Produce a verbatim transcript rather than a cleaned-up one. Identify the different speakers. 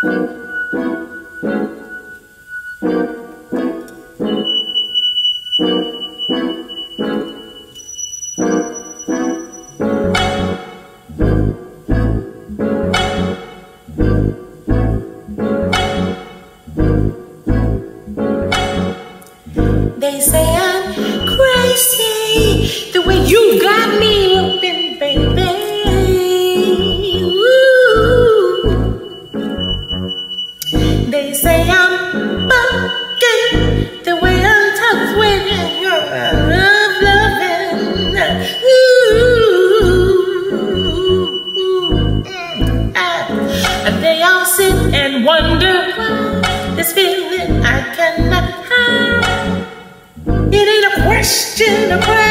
Speaker 1: They say I'm crazy the way you got me open, baby. Ooh. They say I'm bugging the way I'm tucked when you're love loving. Ooh. And they all sit and wonder why this feeling I cannot hide. It ain't a question of where